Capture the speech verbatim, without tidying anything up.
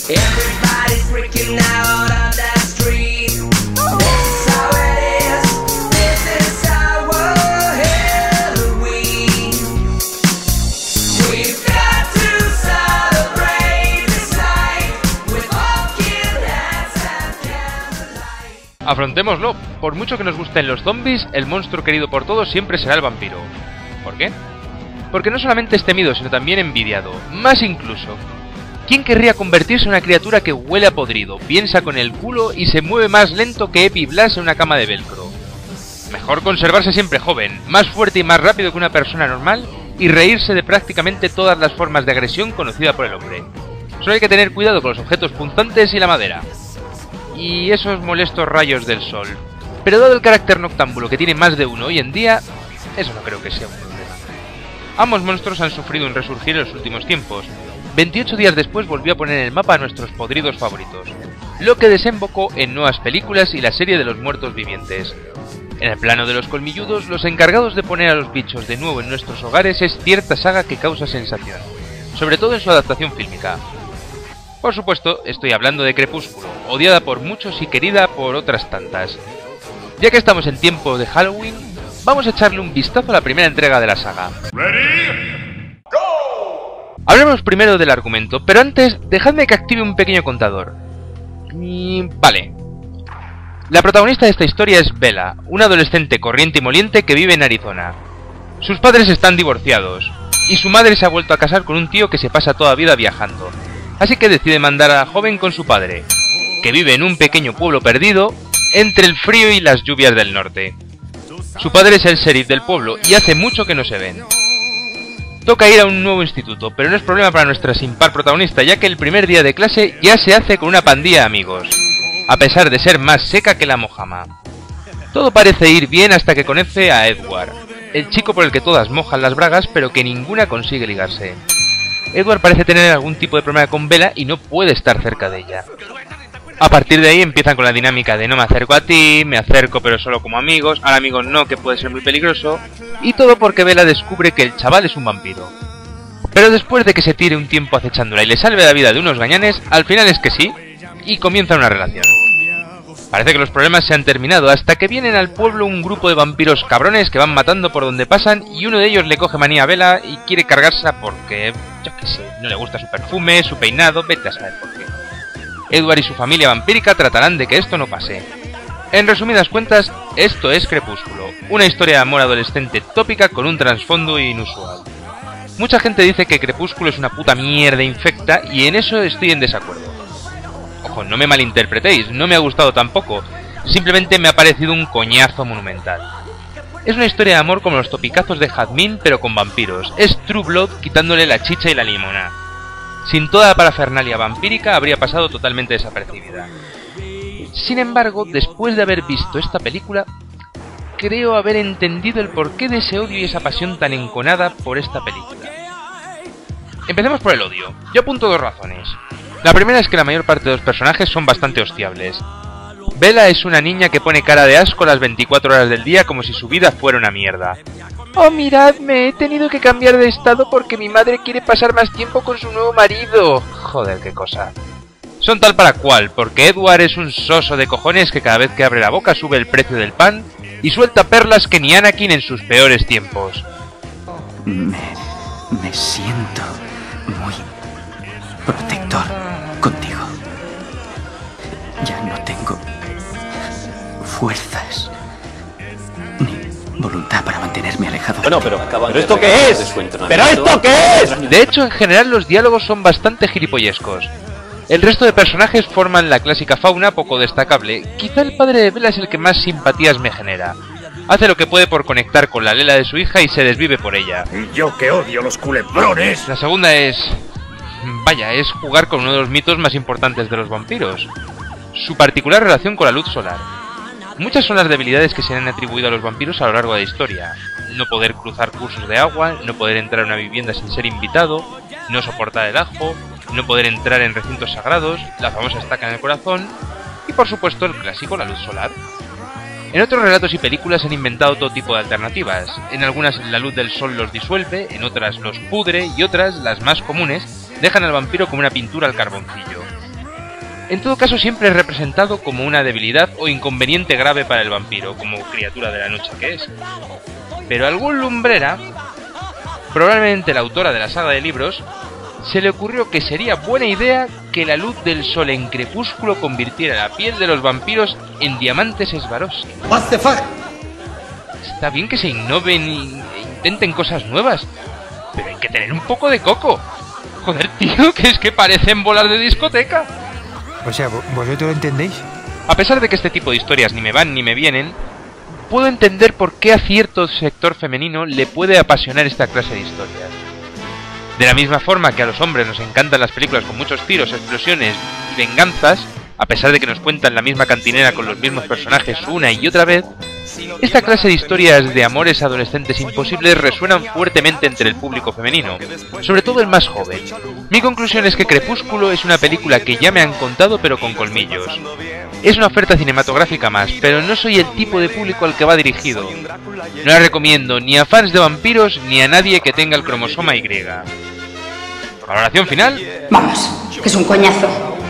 Afrontémoslo, por mucho que nos gusten los zombies, el monstruo querido por todos siempre será el vampiro. ¿Por qué? Porque no solamente es temido, sino también envidiado, más incluso. ¿Quién querría convertirse en una criatura que huele a podrido, piensa con el culo y se mueve más lento que Epi Blas en una cama de velcro? Mejor conservarse siempre joven, más fuerte y más rápido que una persona normal y reírse de prácticamente todas las formas de agresión conocida por el hombre. Solo hay que tener cuidado con los objetos punzantes y la madera. Y esos molestos rayos del sol. Pero dado el carácter noctámbulo que tiene más de uno hoy en día, eso no creo que sea un problema. Ambos monstruos han sufrido un resurgir en los últimos tiempos. veintiocho días después volvió a poner en el mapa a nuestros podridos favoritos, lo que desembocó en nuevas películas y la serie de los muertos vivientes. En el plano de los colmilludos, los encargados de poner a los bichos de nuevo en nuestros hogares es cierta saga que causa sensación, sobre todo en su adaptación fílmica. Por supuesto, estoy hablando de Crepúsculo, odiada por muchos y querida por otras tantas. Ya que estamos en tiempo de Halloween, vamos a echarle un vistazo a la primera entrega de la saga. Ready, go. Hablemos primero del argumento, pero antes, dejadme que active un pequeño contador. Y... vale. La protagonista de esta historia es Bella, una adolescente corriente y moliente que vive en Arizona. Sus padres están divorciados, y su madre se ha vuelto a casar con un tío que se pasa toda vida viajando. Así que decide mandar a la joven con su padre, que vive en un pequeño pueblo perdido entre el frío y las lluvias del norte. Su padre es el sheriff del pueblo y hace mucho que no se ven. Toca ir a un nuevo instituto, pero no es problema para nuestra sin par protagonista, ya que el primer día de clase ya se hace con una pandilla de amigos, a pesar de ser más seca que la mojama. Todo parece ir bien hasta que conoce a Edward, el chico por el que todas mojan las bragas pero que ninguna consigue ligarse. Edward parece tener algún tipo de problema con Bella y no puede estar cerca de ella. A partir de ahí empiezan con la dinámica de no me acerco a ti, me acerco pero solo como amigos, ahora amigos no, que puede ser muy peligroso, y todo porque Bella descubre que el chaval es un vampiro. Pero después de que se tire un tiempo acechándola y le salve la vida de unos gañanes, al final es que sí, y comienza una relación. Parece que los problemas se han terminado hasta que vienen al pueblo un grupo de vampiros cabrones que van matando por donde pasan y uno de ellos le coge manía a Bella y quiere cargársela porque, yo qué sé, no le gusta su perfume, su peinado, vete a saber por qué. Edward y su familia vampírica tratarán de que esto no pase. En resumidas cuentas, esto es Crepúsculo, una historia de amor adolescente tópica con un trasfondo inusual. Mucha gente dice que Crepúsculo es una puta mierda infecta y en eso estoy en desacuerdo. Ojo, no me malinterpretéis, no me ha gustado tampoco, simplemente me ha parecido un coñazo monumental. Es una historia de amor como los topicazos de Jazmín pero con vampiros, es True Blood quitándole la chicha y la limona. Sin toda la parafernalia vampírica habría pasado totalmente desapercibida. Sin embargo, después de haber visto esta película, creo haber entendido el porqué de ese odio y esa pasión tan enconada por esta película. Empecemos por el odio. Yo apunto dos razones. La primera es que la mayor parte de los personajes son bastante hostiables. Bella es una niña que pone cara de asco las veinticuatro horas del día como si su vida fuera una mierda. Oh, miradme, he tenido que cambiar de estado porque mi madre quiere pasar más tiempo con su nuevo marido. Joder, qué cosa. Son tal para cual, porque Edward es un soso de cojones que cada vez que abre la boca sube el precio del pan y suelta perlas que ni Anakin en sus peores tiempos. Me... me siento muy protector contigo. Ya no tengo fuerzas ni voluntad para mantenerme alejado. Bueno, pero, ¿pero esto qué es? ¿Pero esto qué es? De hecho, en general los diálogos son bastante gilipollescos. El resto de personajes forman la clásica fauna poco destacable. Quizá el padre de Bella es el que más simpatías me genera. Hace lo que puede por conectar con la Lela de su hija y se desvive por ella. Y yo que odio los culebrones. La segunda es... vaya, es jugar con uno de los mitos más importantes de los vampiros. Su particular relación con la luz solar. Muchas son las debilidades que se han atribuido a los vampiros a lo largo de la historia. No poder cruzar cursos de agua, no poder entrar a una vivienda sin ser invitado, no soportar el ajo, no poder entrar en recintos sagrados, la famosa estaca en el corazón y por supuesto el clásico, la luz solar. En otros relatos y películas han inventado todo tipo de alternativas. En algunas la luz del sol los disuelve, en otras los pudre y otras, las más comunes, dejan al vampiro como una pintura al carboncillo. En todo caso siempre es representado como una debilidad o inconveniente grave para el vampiro, como criatura de la noche que es. Pero a algún lumbrera, probablemente la autora de la saga de libros, se le ocurrió que sería buena idea que la luz del sol en crepúsculo convirtiera la piel de los vampiros en diamantes Swarovski. What the fuck? Está bien que se innoven e intenten cosas nuevas, pero hay que tener un poco de coco. Joder, tío, que es que parecen bolas de discoteca. O sea, ¿vosotros lo entendéis? A pesar de que este tipo de historias ni me van ni me vienen, puedo entender por qué a cierto sector femenino le puede apasionar esta clase de historias. De la misma forma que a los hombres nos encantan las películas con muchos tiros, explosiones y venganzas, a pesar de que nos cuentan la misma cantinera con los mismos personajes una y otra vez, esta clase de historias de amores adolescentes imposibles resuenan fuertemente entre el público femenino, sobre todo el más joven. Mi conclusión es que Crepúsculo es una película que ya me han contado pero con colmillos. Es una oferta cinematográfica más, pero no soy el tipo de público al que va dirigido. No la recomiendo ni a fans de vampiros ni a nadie que tenga el cromosoma Y. Valoración final. Vamos, que es un coñazo.